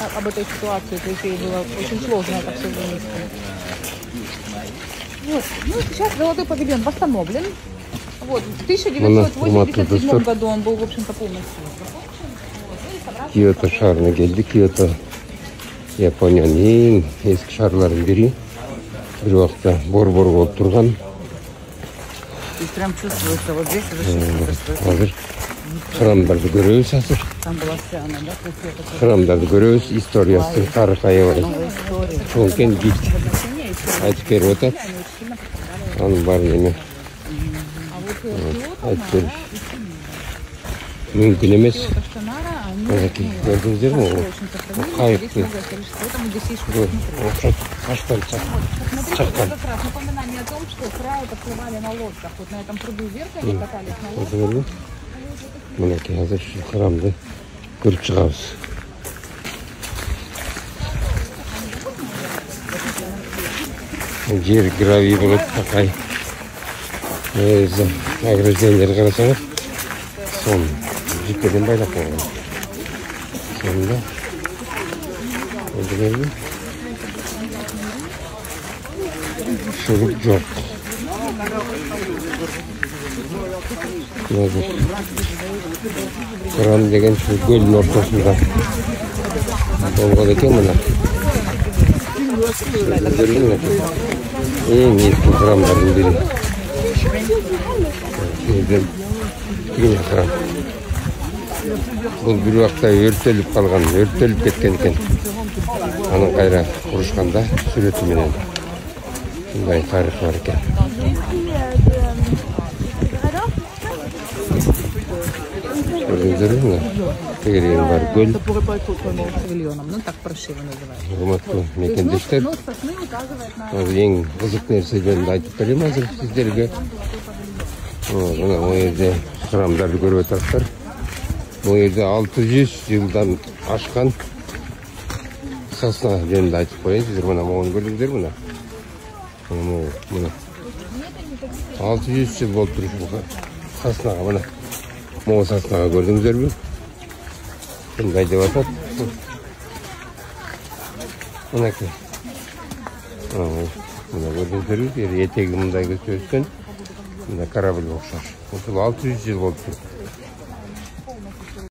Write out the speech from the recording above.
об этой ситуации, то есть ей было очень сложно это все вынести. Вот. Ну, сейчас золотой павильон восстановлен. Вот. В 1987 году он был, в общем-то, полностью закончен. Kyoto şehrine geldik. Kyoto Japonya'nın en eski şehirlerinden biri. Bir vaqtda bor-bor bo'lib turgan. И прям чувствуется вот здесь уже Hozir храмдарды көрөбүз азыр. Там была сцена, да? Храмдарды көрөбүз, историясын, тарихы аябай. Чоңкен гид айтып берип атат. Анын баарын эме айтып бериш мүмкүн эмес. Мынакей көрдүңүздөрбү? Кайыкты. Окшот каштан чаккан. Напоминание о том, что фраи подплывали на лодках. Вот на этом пруду вверх они катались на лодках. Мынакей азыр храмды көрүп чыгабыз. Жер гравий болуп такай. Ограждениелерди карасаңыз, сон жиптерден байлап койгон. Сонда шуруп жок. Храм деген шу көлдүн ортосунда болгон экен мына. Эң эски храмдардын бири. Храм. Бул бир убакта өртөлүп калган, өртөлүп кеткен экен. Анын кайра курушканда сүрөтү менен. Мындай тарих бар экен. Көрдүңүздөрбү? Тегерегин бар көл. Ну так паршиво называют. Урматтуу мекендештер. Эң кызык нерселерди айтып берем азыр сиздерге. Мына бул жерде храмдарды көрүп атасыздар. Бул жерде 600 жылдан ашкан сосна жөнүндө айтып коеюн. Сиздер мына могуну көрдүңүздөр мына. Мына 600 жыл болуп туруш соснага мына. Могу соснага көрдүңүздөрбү? Мындай деп атат. Мынакей. Мына көрдүңүздөрбү? Этеги мындай өскөн. Мына корабль окшош. Ушул 600 жыл болуп туруп.